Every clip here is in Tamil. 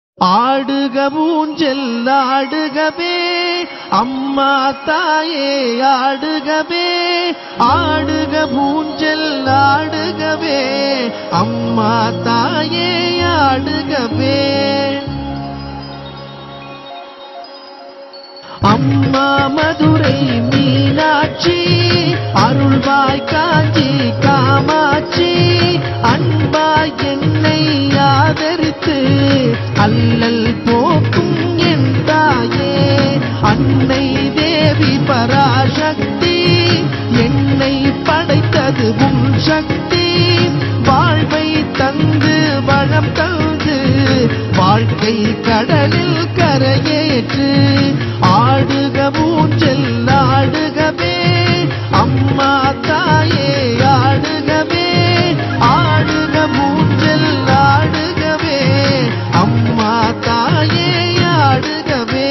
ஆடுக ஊஞ்சல் ஆடுகவே அம்மா தாயே ஆடுகவே ஆடுக ஊஞ்சல் ஆடுகவே அம்மா தாயே ஆடுகவே அம்மா மதுரை மீனாட்சி அருள்வாய் காஞ்சி காமாட்சி அன்பாய் என்னை ஆதரித்து அல்லல் போக்கும் என் தாயே அன்னை தேவி பராசக்தி என்னை படைத்தது உன் சக்தி வாழ்வை தந்து வளம் தந்து வாழ்க்கை கடலில் கரையேற்று ஆடுக ஊஞ்சல் ஆடுகவே அம்மா தாயே ஆடுகவே ஆடுக ஊஞ்சல் ஆடுகவே அம்மா தாயே ஆடுகவே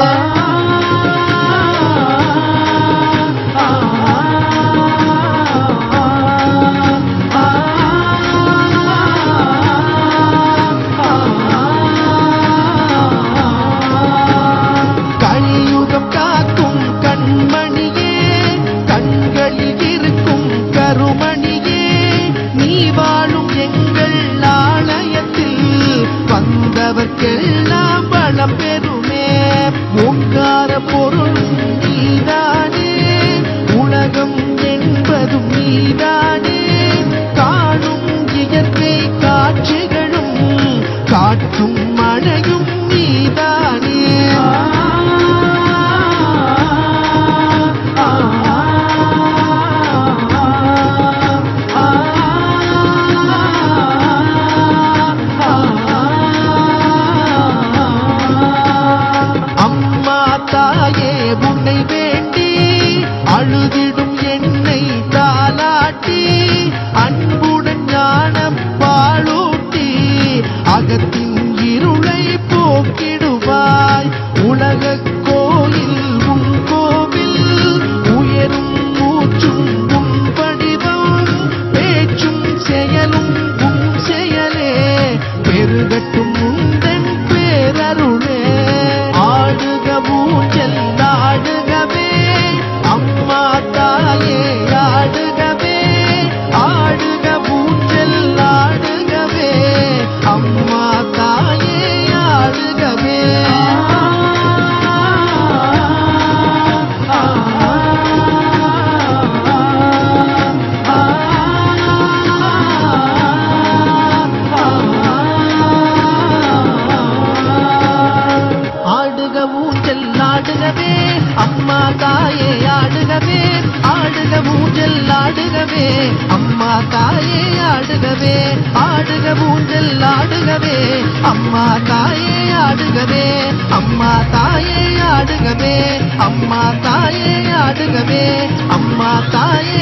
வந்தவர்க்கெல்லாம் வளம் பெறுமே ஓங்கார பொருள் நீதானே உலகம் என்பதும் நீதானே காணும் இயற்கை காட்சிகளும் காற்றும் மழையும் நீதானே உன்னை வேண்டி அழுதிடும் என்னை தாலாட்டி அன்புடன் ஞானம் பாலூட்டி அகத்தின் இருளை போக்கிடுவாய் உலக கோயில் உன் கோவில் உயரும் மூச்சும் உன் வடிவம் பேச்சும் செயலும் உன் செயலே பெருகட்டும் உந்தன் பேரருளே ஆடுக ஊஞ்சல் ஆடுகவே அம்மா தாயே ஆடுகவே ஆடுக ஊஞ்சல் ஆடுகவே அம்மா தாயே ஆடுகவே ஆடுக ஊஞ்சல் ஆடுகவே அம்மா தாயே ஆடுகவே ஆடுக ஊஞ்சல் ஆடுகவே அம்மா தாயே ஆடுகவே ஆடுக ஊஞ்சல் ஆடுகவே அம்மா தாயே ஆடுகவே அம்மா தாயே ஆடுகவே அம்மா தாயே ஆடுகவே அம்மா தாயே